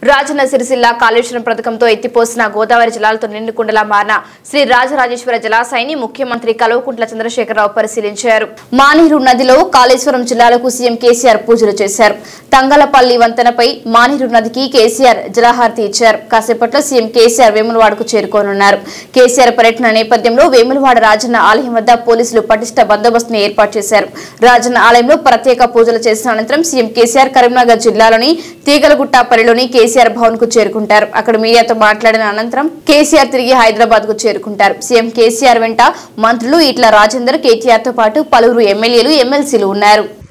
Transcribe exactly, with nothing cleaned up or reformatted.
రాజన్న సిరిసిల్ల కాళేశ్వరం పథకంతో ఎత్తిపోసిన గోదావరి జలాలతో నిండుకుండలా మారిన శ్రీ రాజరాజేశ్వర జలాశయాన్ని ముఖ్యమంత్రి కల్వకుంట్ల చంద్రశేఖరరావు పరిశీలించారు. మానేరు నదిలో కాళేశ్వరం జిల్లాలకు సీఎం కేసీఆర్ పూజలు చేశారు. తంగలపల్లి వంతెనపై మానేరు నదికి కేసీఆర్ జలహారతి ఇచ్చారు. కాసేపట్లో సీఎం కేసీఆర్ వేములవాడకు చేరుకోనున్నారు. కేసీఆర్ పర్యటన నేపథ్యంలో వేములవాడ రాజన్న ఆలయం వద్ద పోలీసులు పటిష్ట బందోబస్తును ఏర్పాటు చేశారు. రాజన్న ఆలయంలో ప్రత్యేక పూజలు చేసిన అనంతరం సీఎం కేసీఆర్ కరీంనగర్ జిల్లాలోని తీగలగుట్టపల్లిలోని కేసీఆర్ భవన్ కు చేరుకుంటారు. అక్కడ మీడియాతో మాట్లాడిన అనంతరం కేసీఆర్ తిరిగి హైదరాబాద్ కు చేరుకుంటారు. సీఎం కేసీఆర్ వెంట మంత్రులు ఈట్ల రాజేందర్, కేటీఆర్ తో పాటు పలువురు ఎమ్మెల్యేలు, ఎమ్మెల్సీలు ఉన్నారు.